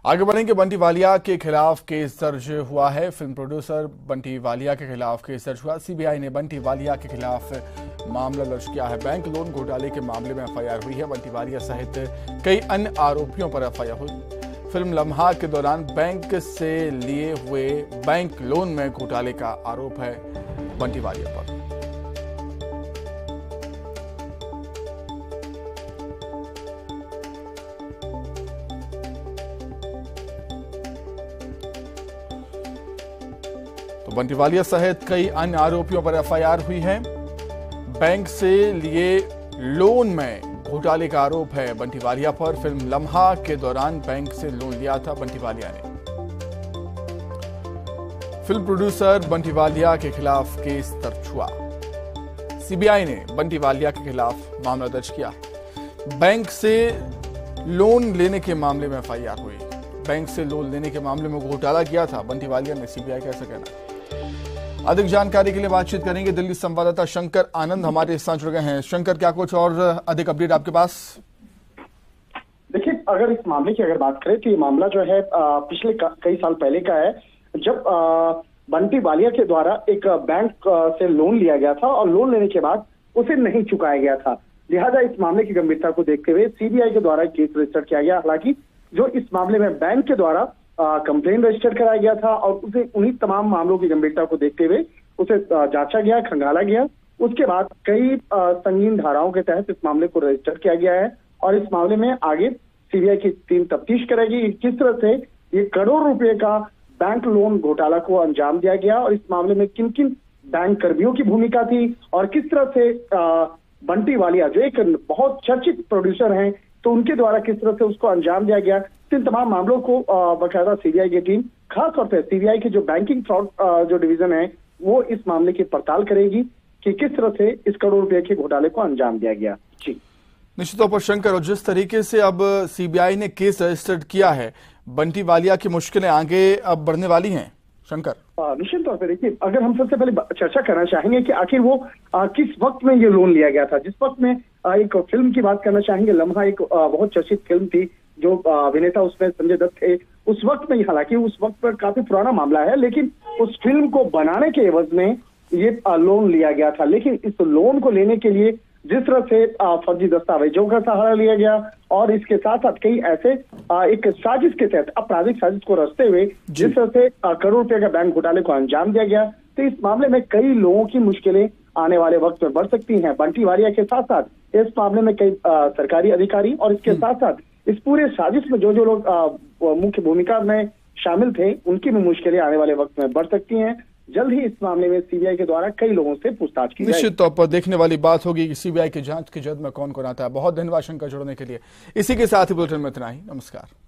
आगे बढ़ेंगे। बंटी वालिया के खिलाफ केस दर्ज हुआ है। फिल्म प्रोड्यूसर बंटी वालिया के खिलाफ केस दर्ज हुआ। सीबीआई ने बंटी वालिया के खिलाफ मामला दर्ज किया है। बैंक लोन घोटाले के मामले में एफआईआर हुई है। बंटी वालिया सहित कई अन्य आरोपियों पर एफआईआर हुई। फिल्म लम्हा के दौरान बैंक से लिए हुए बैंक लोन में घोटाले का आरोप है बंटी वालिया पर। तो बंटी वालिया सहित कई अन्य आरोपियों पर एफआईआर हुई है। बैंक से लिए लोन में घोटाले का आरोप है बंटी वालिया पर। फिल्म लम्हा के दौरान बैंक से लोन लिया था बंटी वालिया ने। फिल्म प्रोड्यूसर बंटी वालिया के खिलाफ केस दर्ज हुआ। सीबीआई ने बंटी वालिया के खिलाफ मामला दर्ज किया। बैंक से लोन लेने के मामले में एफआईआर हुई। बैंक से लोन लेने के मामले में घोटाला किया था बंटी वालिया ने, सीबीआई का ऐसा कहना है। अधिक जानकारी के लिए बातचीत करेंगे। दिल्ली संवाददाता शंकर आनंद हमारे साथ जुड़ गए हैं। शंकर, क्या कुछ और अधिक अपडेट आपके पास? देखिए, अगर इस मामले की बात करें तो ये मामला जो है पिछले कई साल पहले का है, जब बंटी वालिया के द्वारा एक बैंक से लोन लिया गया था और लोन लेने के बाद उसे नहीं चुकाया गया था। लिहाजा इस मामले की गंभीरता को देखते हुए सीबीआई के द्वारा केस रजिस्टर किया गया। हालांकि जो इस मामले में बैंक के द्वारा कंप्लेन रजिस्टर कराया गया था और उसे उन्हीं तमाम मामलों की गंभीरता को देखते हुए उसे जांचा गया, खंगाला गया। उसके बाद कई संगीन धाराओं के तहत इस मामले को रजिस्टर किया गया है और इस मामले में आगे सीबीआई की टीम तफ्तीश करेगी किस तरह से ये करोड़ रुपए का बैंक लोन घोटाला को अंजाम दिया गया और इस मामले में किन किन बैंक कर्मियों की भूमिका थी और किस तरह से बंटी वालिया जो एक बहुत चर्चित प्रोड्यूसर हैं तो उनके द्वारा किस तरह से उसको अंजाम दिया गया। इन तमाम मामलों को बकायदा सीबीआई की टीम, खासतौर से सीबीआई की जो बैंकिंग फ्रॉड जो डिवीजन है, वो इस मामले की पड़ताल करेगी कि किस तरह से इस करोड़ रुपए के घोटाले को अंजाम दिया गया। जी, निश्चित तौर पर शंकर, और जिस तरीके से अब सीबीआई ने केस रजिस्टर्ड किया है, बंटी वालिया की मुश्किलें आगे अब बढ़ने वाली हैं। शंकर, निश्चित तौर पर देखिए, अगर हम सबसे पहले चर्चा करना चाहेंगे कि आखिर वो किस वक्त में ये लोन लिया गया था। जिस वक्त में एक फिल्म की बात करना चाहेंगे, लम्हा एक बहुत चर्चित फिल्म थी, जो अभिनेता उसमें संजय दत्त थे। उस वक्त में, हालांकि उस वक्त पर काफी पुराना मामला है, लेकिन उस फिल्म को बनाने के एवज में ये लोन लिया गया था। लेकिन इस लोन को लेने के लिए जिस तरह से फर्जी दस्तावेजों का सहारा लिया गया और इसके साथ साथ कई ऐसे एक साजिश के तहत, आपराधिक साजिश को रचते हुए जिस तरह से करोड़ रुपए का बैंक घोटाले को अंजाम दिया गया, तो इस मामले में कई लोगों की मुश्किलें आने वाले वक्त में बढ़ सकती हैं। बंटी वालिया के साथ साथ इस मामले में कई सरकारी अधिकारी और इसके साथ साथ इस पूरे साजिश में जो लोग मुख्य भूमिका में शामिल थे, उनकी भी मुश्किलें आने वाले वक्त में बढ़ सकती हैं। जल्द ही इस मामले में सीबीआई के द्वारा कई लोगों से पूछताछ की जाएगी। निश्चित तौर पर देखने वाली बात होगी कि सीबीआई की जांच की जद में कौन कौन आता है। बहुत धन्यवाद शंकर जुड़ने के लिए। इसी के साथ ही बुलेटिन में इतना ही। नमस्कार।